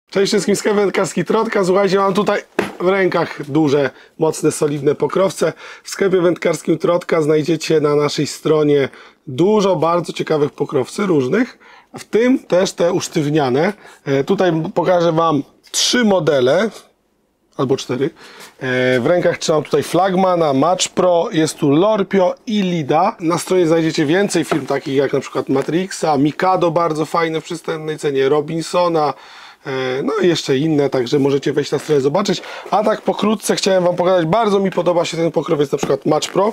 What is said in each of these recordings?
Cześć wszystkim, sklep wędkarski Trotka. Słuchajcie, mam tutaj w rękach duże, mocne, solidne pokrowce. W sklepie wędkarskim Trotka znajdziecie na naszej stronie dużo bardzo ciekawych pokrowcy różnych, w tym też te usztywniane. Tutaj pokażę Wam 3 modele, albo 4. W rękach trzymam tutaj Flagmana, Match Pro, jest tu Lorpio i Lida. Na stronie znajdziecie więcej firm takich jak na przykład Matrixa, Mikado, bardzo fajne w przystępnej cenie, Robinsona, no i jeszcze inne, także możecie wejść na stronę zobaczyć. A tak pokrótce chciałem Wam pokazać, bardzo mi podoba się ten pokrowiec, na przykład Match Pro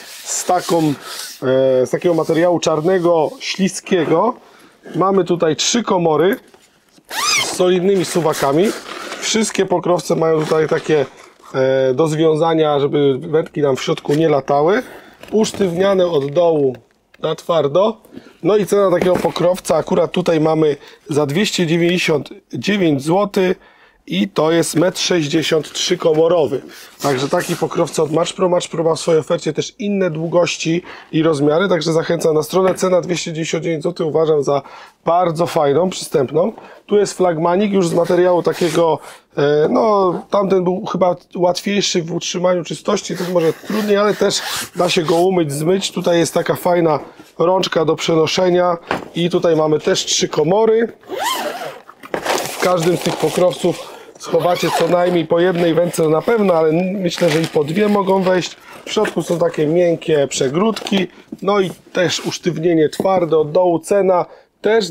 z takiego materiału czarnego, śliskiego. Mamy tutaj 3 komory z solidnymi suwakami. Wszystkie pokrowce mają tutaj takie do związania, żeby wędki nam w środku nie latały. Usztywniane od dołu na twardo. No i cena takiego pokrowca akurat tutaj mamy za 299 zł i to jest 1,63 m komorowy. Także taki pokrowca od Match Pro. Match Pro ma w swojej ofercie też inne długości i rozmiary, także zachęcam na stronę. Cena 299 zł uważam za bardzo fajną, przystępną. Tu jest flagmanik już z materiału takiego, no tamten był chyba łatwiejszy w utrzymaniu czystości, ten może trudniej, ale też da się go umyć, zmyć. Tutaj jest taka fajna rączka do przenoszenia i tutaj mamy też 3 komory. W każdym z tych pokrowców schowacie co najmniej po jednej wędce na pewno, ale myślę, że i po 2 mogą wejść. W środku są takie miękkie przegródki, no i też usztywnienie twarde od dołu. Cena też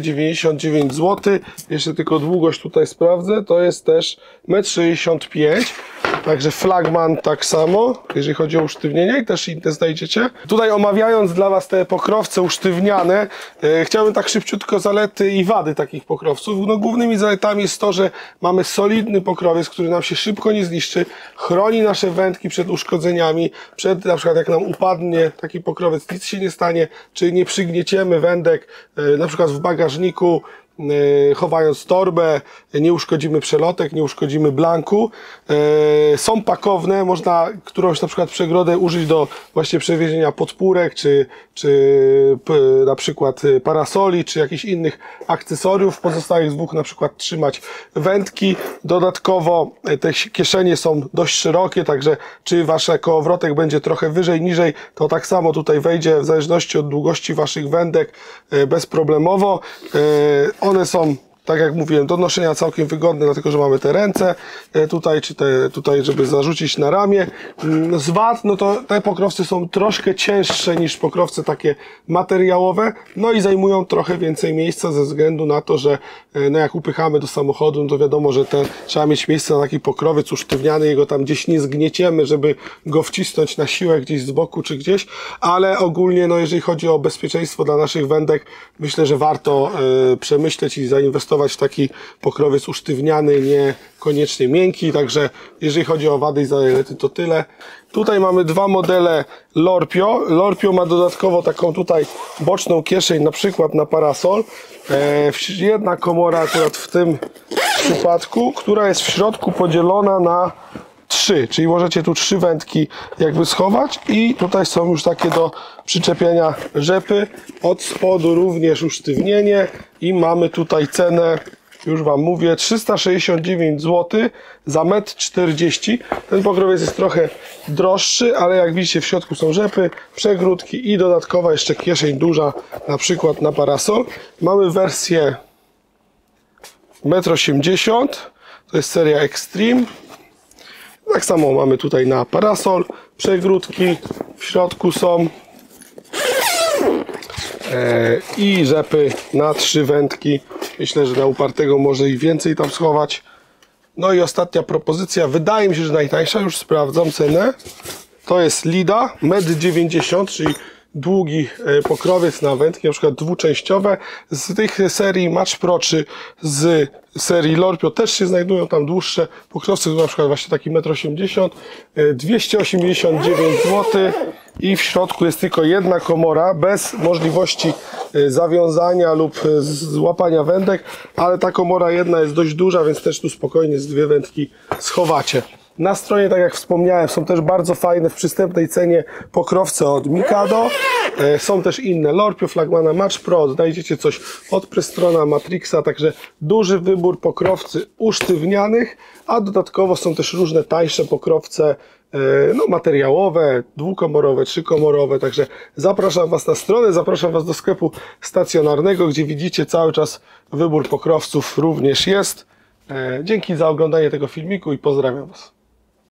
299 zł. Jeszcze tylko długość tutaj sprawdzę, to jest też 1,65 m. Także Flagman tak samo, jeżeli chodzi o usztywnienie, i też inne znajdziecie. Tutaj omawiając dla Was te pokrowce usztywniane, chciałbym tak szybciutko zalety i wady takich pokrowców. No, głównymi zaletami jest to, że mamy solidny pokrowiec, który nam się szybko nie zniszczy, chroni nasze wędki przed uszkodzeniami, przed na przykład jak nam upadnie taki pokrowiec, nic się nie stanie, czy nie przygnieciemy wędek, na przykład w bagażniku, chowając torbę, nie uszkodzimy przelotek, nie uszkodzimy blanku. Są pakowne, można którąś na przykład przegrodę użyć do właśnie przewiezienia podpórek, czy na przykład parasoli, czy jakichś innych akcesoriów. W pozostałych dwóch na przykład trzymać wędki. Dodatkowo te kieszenie są dość szerokie, także czy Wasz kołowrotek będzie trochę wyżej, niżej, to tak samo tutaj wejdzie w zależności od długości Waszych wędek bezproblemowo. One są, tak jak mówiłem, do noszenia całkiem wygodne, dlatego że mamy te ręce tutaj, czy tutaj, żeby zarzucić na ramię. Z wad, no to te pokrowce są troszkę cięższe niż pokrowce takie materiałowe, no i zajmują trochę więcej miejsca ze względu na to, że no jak upychamy do samochodu, no to wiadomo, że trzeba mieć miejsce na taki pokrowiec usztywniany, jego tam gdzieś nie zgnieciemy, żeby go wcisnąć na siłę gdzieś z boku czy gdzieś, ale ogólnie, no jeżeli chodzi o bezpieczeństwo dla naszych wędek, myślę, że warto przemyśleć i zainwestować w taki pokrowiec usztywniany, niekoniecznie miękki, także jeżeli chodzi o wady i zalety, to tyle. Tutaj mamy 2 modele Lorpio. Lorpio ma dodatkowo taką tutaj boczną kieszeń, na przykład na parasol. Jedna komora akurat w tym przypadku, która jest w środku podzielona na 3, czyli możecie tu 3 wędki jakby schować i tutaj są już takie do przyczepienia rzepy. Od spodu również usztywnienie i mamy tutaj cenę, już Wam mówię, 369 zł za 1,40 m. Ten pokrowiec jest trochę droższy, ale jak widzicie w środku są rzepy, przegródki i dodatkowa jeszcze kieszeń duża, na przykład na parasol. Mamy wersję 1,80 m, to jest seria Extreme. Tak samo mamy tutaj na parasol, przegródki, w środku są i rzepy na 3 wędki. Myślę, że na upartego może i więcej tam schować. No i ostatnia propozycja, wydaje mi się, że najtańsza, już sprawdzam cenę. To jest Lida, 1,90 m, czyli długi pokrowiec na wędki, na przykład dwuczęściowe. Z tych serii Match Pro czy z serii Lorpio też się znajdują tam dłuższe pokrowce, na przykład właśnie taki 1,80 m, 289 zł i w środku jest tylko jedna komora bez możliwości zawiązania lub złapania wędek, ale ta komora jedna jest dość duża, więc też tu spokojnie z 2 wędki schowacie. Na stronie, tak jak wspomniałem, są też bardzo fajne w przystępnej cenie pokrowce od Mikado. Są też inne, Lorpio, Flagmana, Match Pro, znajdziecie coś od Prestrona, Matrixa, także duży wybór pokrowcy usztywnianych, a dodatkowo są też różne tańsze pokrowce no, materiałowe, dwukomorowe, trzykomorowe, także zapraszam Was na stronę, zapraszam Was do sklepu stacjonarnego, gdzie widzicie cały czas wybór pokrowców również jest. Dzięki za oglądanie tego filmiku i pozdrawiam Was.